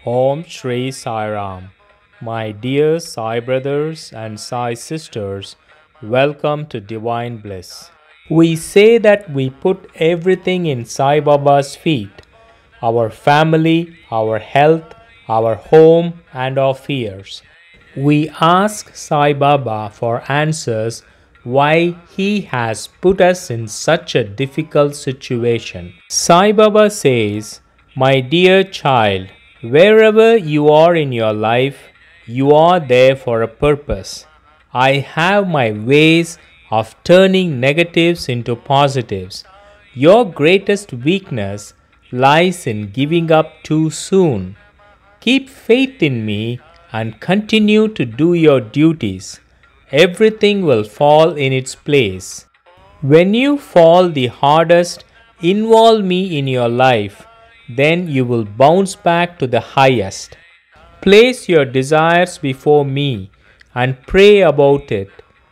Om Shri Sai Ram. My dear Sai brothers and Sai sisters, welcome to Divine Bliss. We say that we put everything in Saibaba's feet, our family, our health, our home, and our fears. We ask Sai Baba for answers why he has put us in such a difficult situation. Sai Baba says, "My dear child, wherever you are in your life, you are there for a purpose. I have my ways of turning negatives into positives. Your greatest weakness lies in giving up too soon. Keep faith in me and continue to do your duties. Everything will fall in its place. When you fall the hardest, involve me in your life, then you will bounce back to the highest. Place your desires before me and pray about it.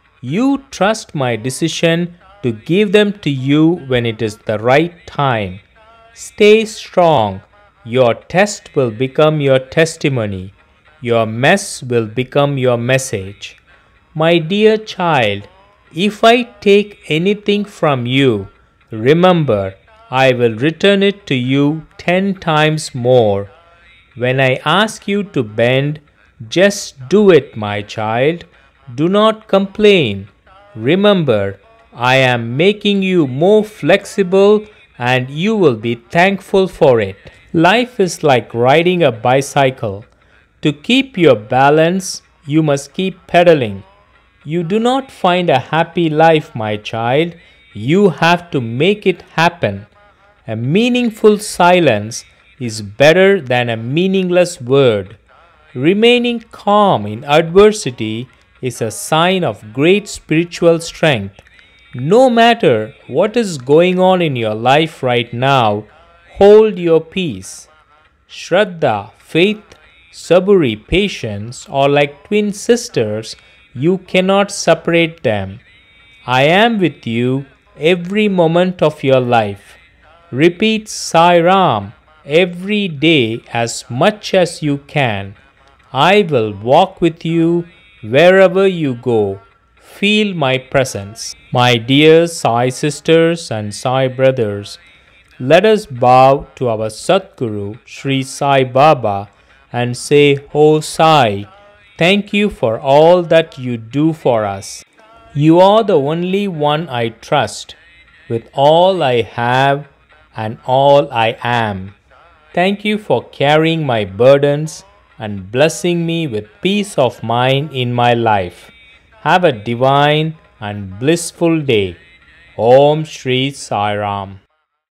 You trust my decision to give them to you when it is the right time. Stay strong. Your test will become your testimony. Your mess will become your message. My dear child, if I take anything from you, remember I will return it to you 10 times more. When I ask you to bend, just do it, my child. Do not complain. Remember, I am making you more flexible and you will be thankful for it. Life is like riding a bicycle. To keep your balance, you must keep pedaling. You do not find a happy life, my child. You have to make it happen. A meaningful silence is better than a meaningless word. Remaining calm in adversity is a sign of great spiritual strength. No matter what is going on in your life right now, hold your peace. Shraddha, faith, saburi, patience are like twin sisters. You cannot separate them. I am with you every moment of your life. Repeat Sai Ram every day as much as you can. I will walk with you wherever you go. Feel my presence. My dear Sai sisters and Sai brothers, let us bow to our Satguru Sri Sai Baba and say, "O Sai, thank you for all that you do for us. You are the only one I trust with all I have and all I am. Thank you for carrying my burdens and blessing me with peace of mind in my life. Have a divine and blissful day. Om Shri Sai Ram."